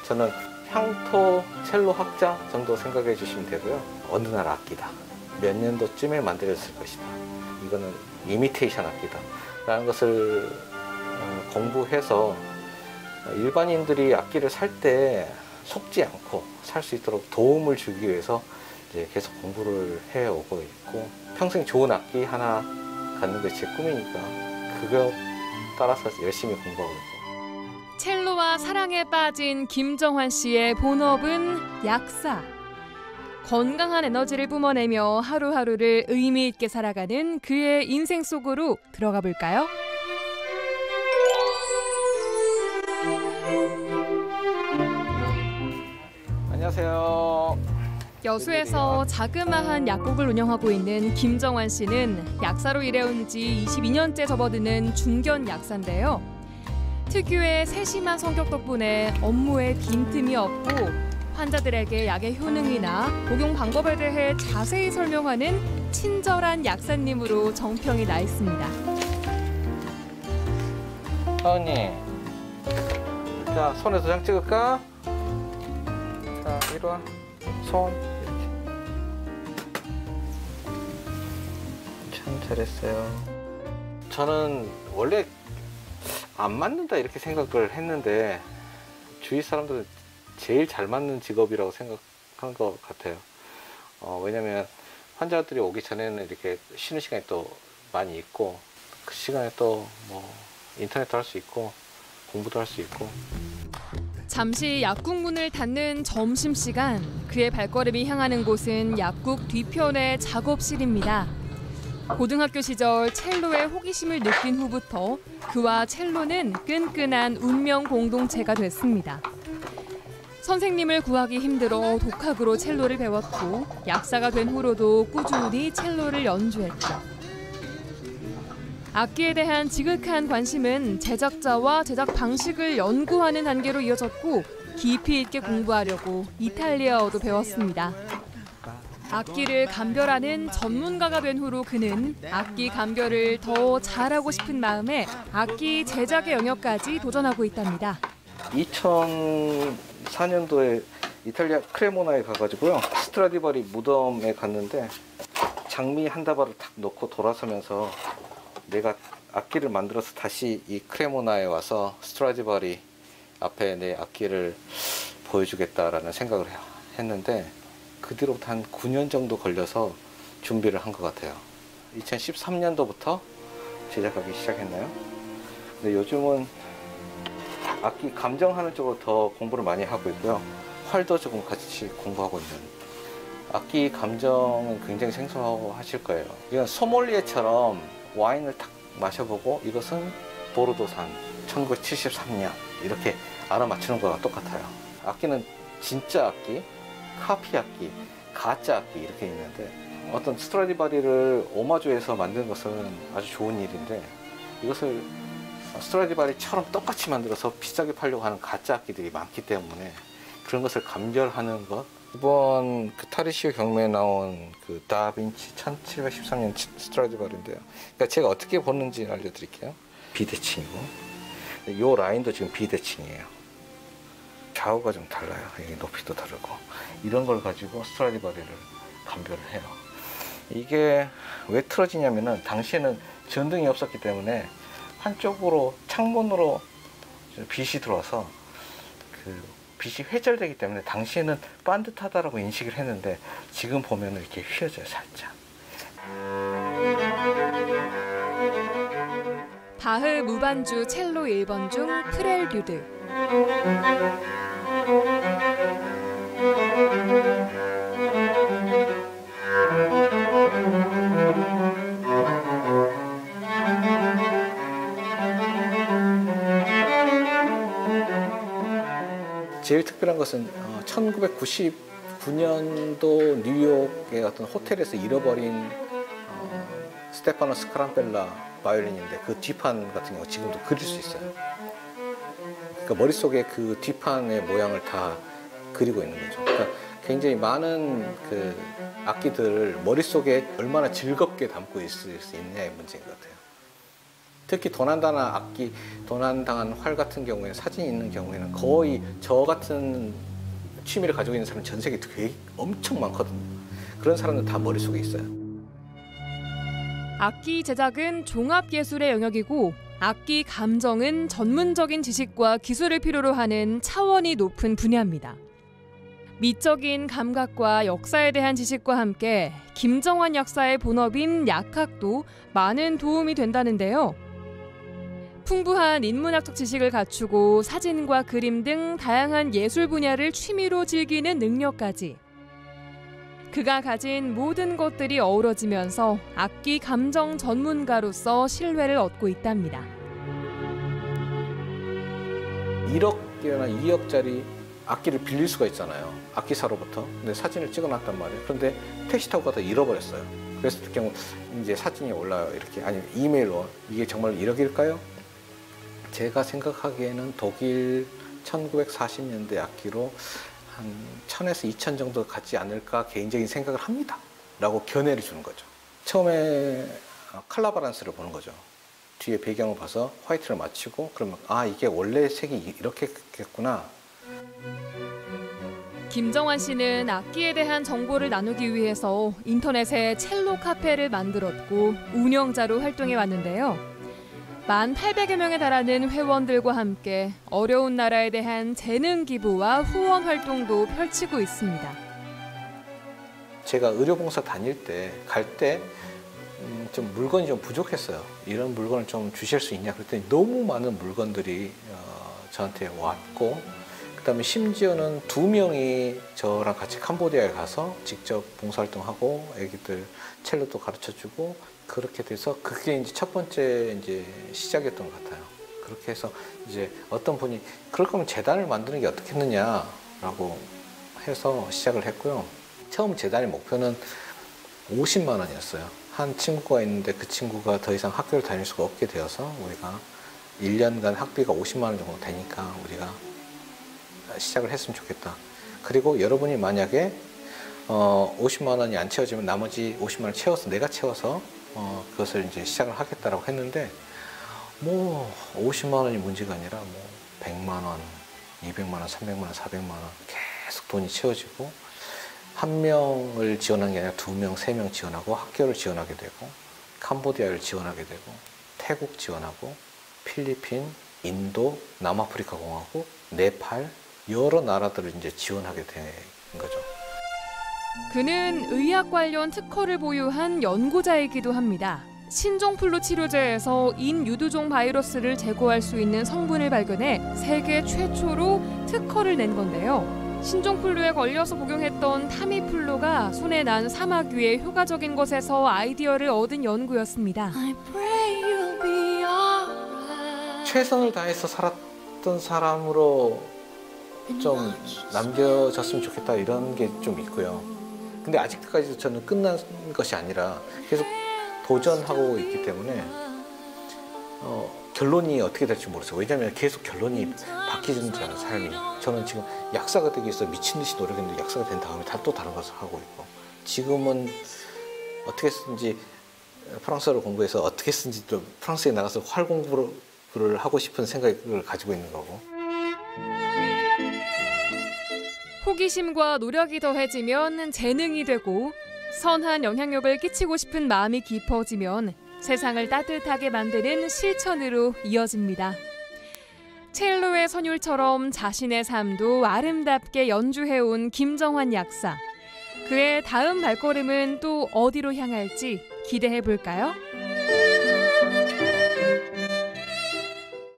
저는 향토 첼로 학자 정도 생각해 주시면 되고요. 어느 나라 악기다. 몇 년도쯤에 만들어졌을 것이다. 이거는 이미테이션 악기다. 라는 것을 공부해서 일반인들이 악기를 살 때 속지 않고 살 수 있도록 도움을 주기 위해서 이제 계속 공부를 해오고 있고, 평생 좋은 악기 하나 갖는 게 제 꿈이니까 그거 따라서 열심히 공부하고 있고. 첼로와 사랑에 빠진 김정환 씨의 본업은 약사. 건강한 에너지를 뿜어내며 하루하루를 의미 있게 살아가는 그의 인생 속으로 들어가 볼까요? 안녕하세요. 여수에서 자그마한 약국을 운영하고 있는 김정환 씨는 약사로 일해온 지 22년째 접어드는 중견 약사인데요. 특유의 세심한 성격 덕분에 업무에 빈틈이 없고 환자들에게 약의 효능이나 복용 방법에 대해 자세히 설명하는 친절한 약사님으로 정평이 나 있습니다. 사원님, 자, 손에 도장 찍을까? 자, 이리 와. 손 이렇게. 참 잘했어요. 저는 원래 안 맞는다 이렇게 생각을 했는데 주위 사람들은 제일 잘 맞는 직업이라고 생각한 것 같아요. 왜냐면 환자들이 오기 전에는 이렇게 쉬는 시간이 또 많이 있고, 그 시간에 또 뭐 인터넷도 할 수 있고 공부도 할 수 있고. 잠시 약국 문을 닫는 점심시간, 그의 발걸음이 향하는 곳은 약국 뒤편의 작업실입니다. 고등학교 시절 첼로에 호기심을 느낀 후부터 그와 첼로는 끈끈한 운명 공동체가 됐습니다. 선생님을 구하기 힘들어 독학으로 첼로를 배웠고 약사가 된 후로도 꾸준히 첼로를 연주했죠. 악기에 대한 지극한 관심은 제작자와 제작 방식을 연구하는 단계로 이어졌고 깊이 있게 공부하려고 이탈리아어도 배웠습니다. 악기를 감별하는 전문가가 된 후로 그는 악기 감별을 더 잘하고 싶은 마음에 악기 제작의 영역까지 도전하고 있답니다. 2004년도에 이탈리아 크레모나에 가가지고요. 스트라디바리 무덤에 갔는데 장미 한 다발을 탁 놓고 돌아서면서 내가 악기를 만들어서 다시 이 크레모나에 와서 스트라디바리 앞에 내 악기를 보여주겠다라는 생각을 했는데 그 뒤로부터 한 9년 정도 걸려서 준비를 한 것 같아요. 2013년도부터 제작하기 시작했나요? 근데 요즘은 악기 감정하는 쪽으로 더 공부를 많이 하고 있고요. 활도 조금 같이 공부하고 있는. 악기 감정은 굉장히 생소하실 거예요. 이건 소믈리에처럼 와인을 탁 마셔보고 이것은 보르도산 1973년 이렇게 알아맞히는 거랑 똑같아요. 악기는 진짜 악기, 카피 악기, 가짜 악기 이렇게 있는데, 어떤 스트라디바리를 오마주해서 만든 것은 아주 좋은 일인데 이것을 스트라디바리처럼 똑같이 만들어서 비싸게 팔려고 하는 가짜 악기들이 많기 때문에 그런 것을 감별하는 것. 이번 그 타르시오 경매에 나온 그 다빈치 1713년 스트라디바리인데요. 그러니까 제가 어떻게 보는지 알려드릴게요. 비대칭이고, 이 라인도 지금 비대칭이에요. 좌우가 좀 달라요. 이게 높이도 다르고. 이런 걸 가지고 스트라디바리를 감별을 해요. 이게 왜 틀어지냐면은 당시에는 전등이 없었기 때문에 한쪽으로 창문으로 빛이 들어와서 그 빛이 회절되기 때문에 당시에는 반듯하다라고 인식을 했는데 지금 보면 이렇게 휘어져요, 살짝. 바흐 무반주 첼로 1번 중 프렐류드. 제일 특별한 것은 1999년도 뉴욕의 어떤 호텔에서 잃어버린 스테파노 스카람벨라 바이올린인데 그 뒷판 같은 경우 지금도 그릴 수 있어요. 그러니까 머릿속에 그 뒷판의 모양을 다 그리고 있는 거죠. 그러니까 굉장히 많은 그 악기들을 머릿속에 얼마나 즐겁게 담고 있을 수 있느냐의 문제인 것 같아요. 특히 도난당한 악기, 도난당한 활 같은 경우에 사진이 있는 경우에는 거의 저 같은 취미를 가지고 있는 사람은 전 세계에 되게 엄청 많거든요. 그런 사람들 다 머릿속에 있어요. 악기 제작은 종합예술의 영역이고 악기 감정은 전문적인 지식과 기술을 필요로 하는 차원이 높은 분야입니다. 미적인 감각과 역사에 대한 지식과 함께 김정환 약사의 본업인 약학도 많은 도움이 된다는데요. 풍부한 인문학적 지식을 갖추고 사진과 그림 등 다양한 예술 분야를 취미로 즐기는 능력까지. 그가 가진 모든 것들이 어우러지면서 악기 감정 전문가로서 신뢰를 얻고 있답니다. 1억이나 2억짜리 악기를 빌릴 수가 있잖아요. 악기사로부터. 근데 사진을 찍어놨단 말이에요. 그런데 택시 타고 가다 잃어버렸어요. 그랬을 경우 이제 사진이 올라요. 이렇게 아니면 이메일로 이게 정말 1억일까요? 제가 생각하기에는 독일 1940년대 악기로 한 1000에서 2000 정도 갖지 않을까 개인적인 생각을 합니다. 라고 견해를 주는 거죠. 처음에 칼라 바란스를 보는 거죠. 뒤에 배경을 봐서 화이트를 맞추고 그러면 아 이게 원래 색이 이렇게 했구나. 김정환 씨는 악기에 대한 정보를 나누기 위해서 인터넷에 첼로 카페를 만들었고 운영자로 활동해 왔는데요. 1,800여 명에 달하는 회원들과 함께 어려운 나라에 대한 재능 기부와 후원 활동도 펼치고 있습니다. 제가 의료봉사 다닐 때 갈 때 좀 물건이 좀 부족했어요. 이런 물건을 좀 주실 수 있냐 그랬더니 너무 많은 물건들이 저한테 왔고 그다음에 심지어는 2명이 저랑 같이 캄보디아에 가서 직접 봉사활동하고 애기들 첼로도 가르쳐주고 그렇게 돼서 그게 이제 첫 번째 이제 시작이었던 것 같아요. 그렇게 해서 이제 어떤 분이 그럴 거면 재단을 만드는 게 어떻겠느냐라고 해서 시작을 했고요. 처음 재단의 목표는 50만 원이었어요. 한 친구가 있는데 그 친구가 더 이상 학교를 다닐 수가 없게 되어서 우리가 1년간 학비가 50만 원 정도 되니까 우리가 시작을 했으면 좋겠다. 그리고 여러분이 만약에 50만 원이 안 채워지면 나머지 50만 원을 채워서 내가 채워서 그것을 이제 시작을 하겠다라고 했는데 뭐 50만 원이 문제가 아니라 뭐 100만 원, 200만 원, 300만 원, 400만 원 계속 돈이 채워지고 한 명을 지원한 게 아니라 2명, 3명 지원하고 학교를 지원하게 되고 캄보디아를 지원하게 되고 태국 지원하고 필리핀, 인도, 남아프리카 공화국, 네팔 여러 나라들을 이제 지원하게 된 거죠. 그는 의학 관련 특허를 보유한 연구자이기도 합니다. 신종플루 치료제에서 인유두종 바이러스를 제거할 수 있는 성분을 발견해 세계 최초로 특허를 낸 건데요. 신종플루에 걸려서 복용했던 타미플루가 손에 난 사막 위에 효과적인 것에서 아이디어를 얻은 연구였습니다. 최선을 다해서 살았던 사람으로 좀 남겨졌으면 좋겠다 이런 게 좀 있고요. 근데 아직까지도 저는 끝난 것이 아니라 계속 도전하고 있기 때문에 결론이 어떻게 될지 모르겠어요. 왜냐하면 계속 결론이 바뀌잖아요, 삶이. 저는 지금 약사가 되기 위해서 미친 듯이 노력했는데 약사가 된 다음에 또 다른 것을 하고 있고 지금은 어떻게 쓰든지 프랑스어를 공부해서 어떻게 쓰든지 또 프랑스에 나가서 활 공부를 하고 싶은 생각을 가지고 있는 거고. 호기심과 노력이 더해지면 재능이 되고 선한 영향력을 끼치고 싶은 마음이 깊어지면 세상을 따뜻하게 만드는 실천으로 이어집니다. 첼로의 선율처럼 자신의 삶도 아름답게 연주해온 김정환 약사. 그의 다음 발걸음은 또 어디로 향할지 기대해 볼까요?